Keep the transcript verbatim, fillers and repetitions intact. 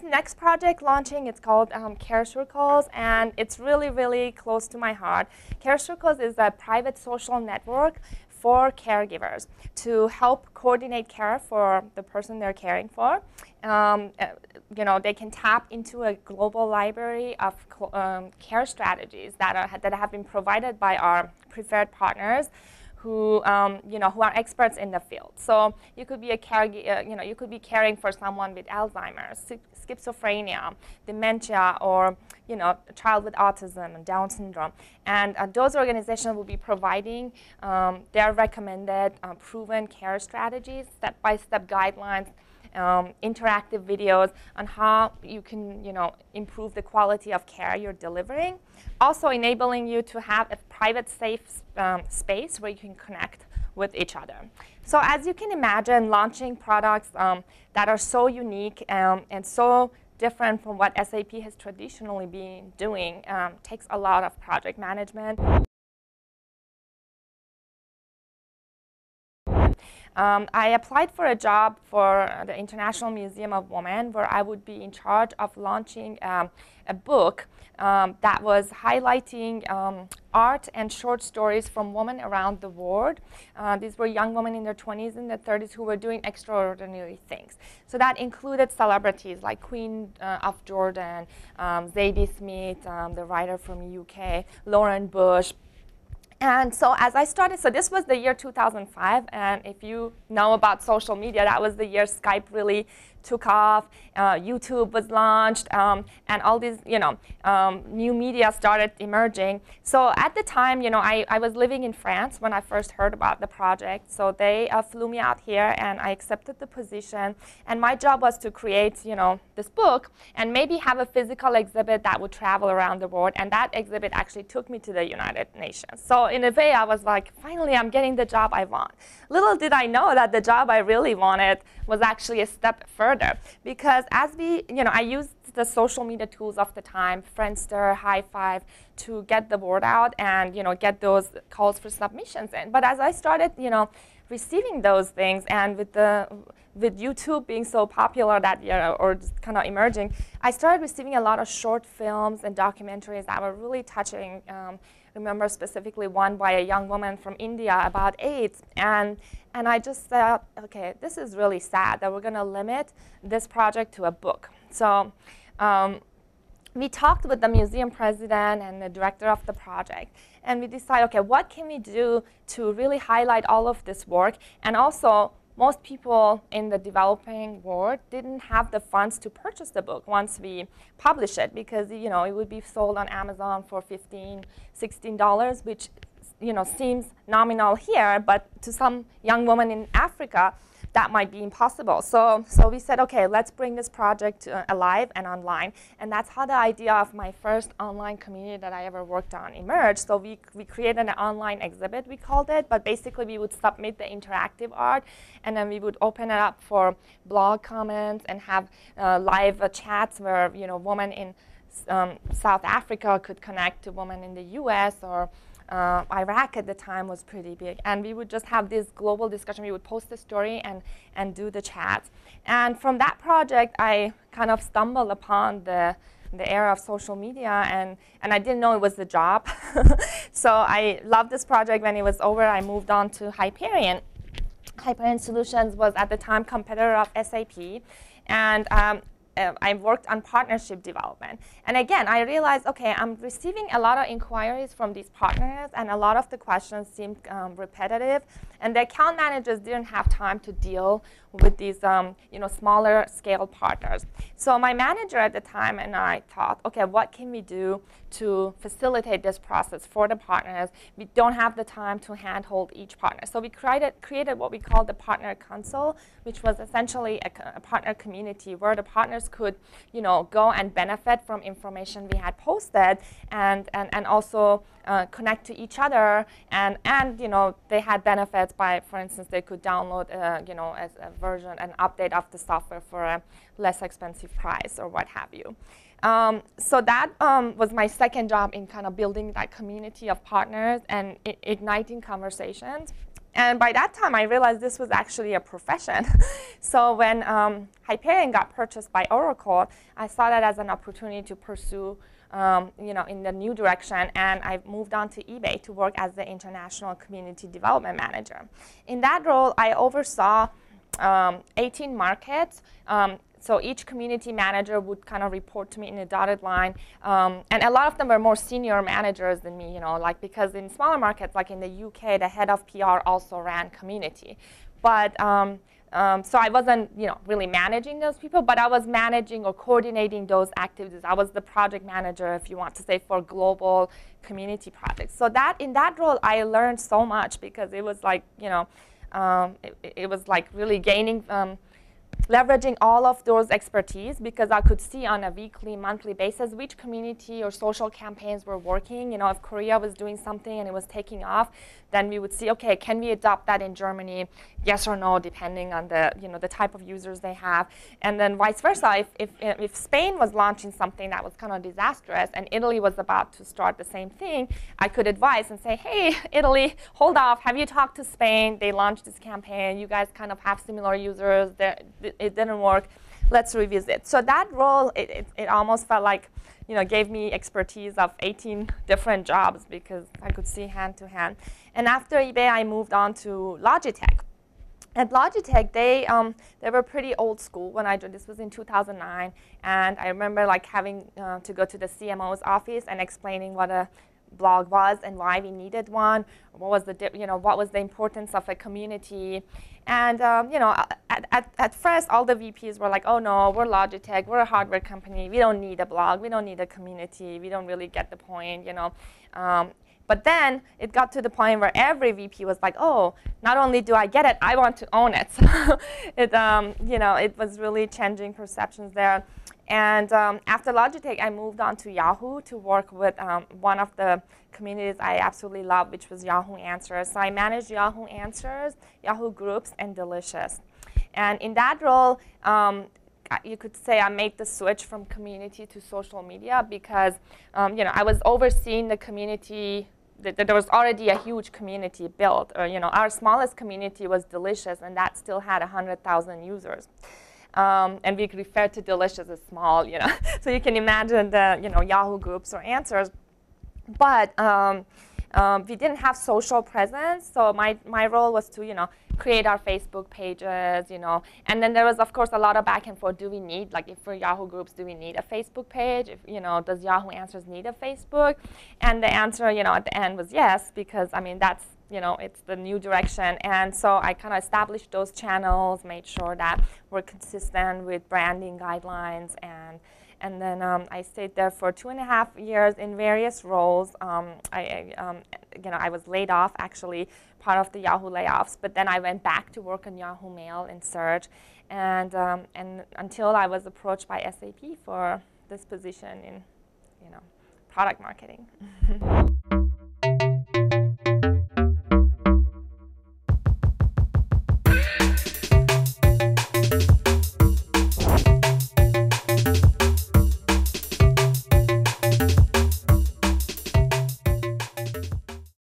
next project launching, it's called um, Care Circles, and it's really, really close to my heart. Care Circles is a private social network for caregivers to help coordinate care for the person they're caring for. Um, uh, you know, they can tap into a global library of um, care strategies that are that have been provided by our preferred partners, who um, you know who are experts in the field. So you could be a care, uh, you know, you could be caring for someone with Alzheimer's, schizophrenia, dementia, or you know, a child with autism and Down syndrome. And uh, those organizations will be providing um, their recommended, uh, proven care strategies, step-by-step guidelines, um, interactive videos on how you can, you know, improve the quality of care you're delivering. Also enabling you to have a private, safe um, space where you can connect with each other. So as you can imagine, launching products um, that are so unique um, and so different from what S A P has traditionally been doing um, takes a lot of project management. Um, I applied for a job for the International Museum of Women, where I would be in charge of launching um, a book um, that was highlighting um, art and short stories from women around the world. Uh, these were young women in their twenties and their thirties who were doing extraordinary things. So that included celebrities like Queen uh, of Jordan, um, Zadie Smith, um, the writer from U K, Lauren Bush. And so as I started, so this was the year two thousand five, and if you know about social media, that was the year Skype really took off, uh, YouTube was launched, um, and all these, you know, um, new media started emerging. So at the time, you know, I, I was living in France when I first heard about the project. So they uh, flew me out here, and I accepted the position. And my job was to create, you know, this book, and maybe have a physical exhibit that would travel around the world. And that exhibit actually took me to the United Nations. So in a way, I was like, finally, I'm getting the job I want. Little did I know that the job I really wanted was actually a step further, because as we, you know, I used the social media tools of the time, Friendster, High Five, to get the word out and, you know, get those calls for submissions in. But as I started, you know, receiving those things, and with the with YouTube being so popular that year, or just kind of emerging, I started receiving a lot of short films and documentaries that were really touching. Um, remember specifically one by a young woman from India about AIDS. And, and I just thought, okay, this is really sad that we're going to limit this project to a book. So um, we talked with the museum president and the director of the project, and we decided, okay, what can we do to really highlight all of this work? And also, most people in the developing world didn't have the funds to purchase the book once we publish it, because, you know, it would be sold on Amazon for fifteen, sixteen dollars, which, you know, seems nominal here, but to some young woman in Africa, that might be impossible. So, so we said, okay, let's bring this project uh, alive and online. And that's how the idea of my first online community that I ever worked on emerged. So we, we created an online exhibit, we called it, but basically we would submit the interactive art, and then we would open it up for blog comments and have uh, live uh, chats where, you know, women in um, South Africa could connect to women in the U S, or Uh, Iraq at the time was pretty big, and we would just have this global discussion. We would post the story and, and do the chats. And from that project, I kind of stumbled upon the, the era of social media, and, and I didn't know it was the job. So I loved this project. When it was over, I moved on to Hyperion. Hyperion Solutions was at the time competitor of S A P, and um, Uh, I worked on partnership development. And again, I realized, okay, I'm receiving a lot of inquiries from these partners, and a lot of the questions seemed um, repetitive, and the account managers didn't have time to deal with these um, you know, smaller scale partners. So my manager at the time and I thought, okay, what can we do to facilitate this process for the partners? We don't have the time to handhold each partner. So we created, created what we called the Partner Console, which was essentially a, a partner community where the partners could, you know, go and benefit from information we had posted, and, and, and also uh, connect to each other, and, and, you know, they had benefits by, for instance, they could download, uh, you know, as a version, an update of the software for a less expensive price or what have you. Um, so that um, was my second job in kind of building that community of partners and I igniting conversations. And by that time, I realized this was actually a profession. So when um, Hyperion got purchased by Oracle, I saw that as an opportunity to pursue um, you know, in the new direction, and I moved on to eBay to work as the International Community Development Manager. In that role, I oversaw um, eighteen markets. Um, So each community manager would kind of report to me in a dotted line. Um, and a lot of them were more senior managers than me, you know, like because in smaller markets, like in the U K, the head of P R also ran community. But um, um, so I wasn't, you know, really managing those people, but I was managing or coordinating those activities. I was the project manager, if you want to say, for global community projects. So that in that role, I learned so much because it was like, you know, um, it, it was like really gaining. Um, leveraging all of those expertise, because I could see on a weekly, monthly basis which community or social campaigns were working. You know, if Korea was doing something and it was taking off, then we would see, okay, can we adopt that in Germany? Yes or no, depending on the, you know, the type of users they have. And then vice versa, if, if, if Spain was launching something that was kind of disastrous and Italy was about to start the same thing, I could advise and say, hey, Italy, hold off. Have you talked to Spain? They launched this campaign. You guys kind of have similar users. They're, it didn't work. Let's revisit. So that role, it, it, it almost felt like, you know, gave me expertise of eighteen different jobs because I could see hand to hand. And after eBay, I moved on to Logitech. At Logitech, they um, they were pretty old school when I joined. This was in two thousand nine, and I remember like having uh, to go to the C M O's office and explaining what a blog was and why we needed one. What was the you know what was the importance of a community? And um, you know, at, at, at first, all the V Ps were like, "Oh no, we're Logitech. We're a hardware company. We don't need a blog. We don't need a community. We don't really get the point." You know. Um, But then it got to the point where every V P was like, "Oh, not only do I get it, I want to own it." So it, um, you know, it was really changing perceptions there. And um, after Logitech, I moved on to Yahoo to work with um, one of the communities I absolutely love, which was Yahoo Answers. So I managed Yahoo Answers, Yahoo Groups, and Delicious. And in that role, um, you could say I made the switch from community to social media because, um, you know, I was overseeing the community. There was already a huge community built. Or, you know, our smallest community was Delicious, and that still had one hundred thousand users. Um, and we refer to Delicious as small, you know. So you can imagine the, you know, Yahoo Groups or Answers. But um, um, we didn't have social presence, so my, my role was to, you know, create our Facebook pages, you know. And then there was, of course, a lot of back and forth. Do we need, like, if for Yahoo Groups, do we need a Facebook page? If, you know, does Yahoo Answers need a Facebook? And the answer, you know, at the end was yes, because, I mean, that's, you know, it's the new direction. And so I kind of established those channels, made sure that we're consistent with branding guidelines, and and then um, I stayed there for two and a half years in various roles. Um, I, um, you know, I was laid off, actually, part of the Yahoo layoffs. But then I went back to work on Yahoo Mail and Search, and um, and until I was approached by S A P for this position in, you know, product marketing.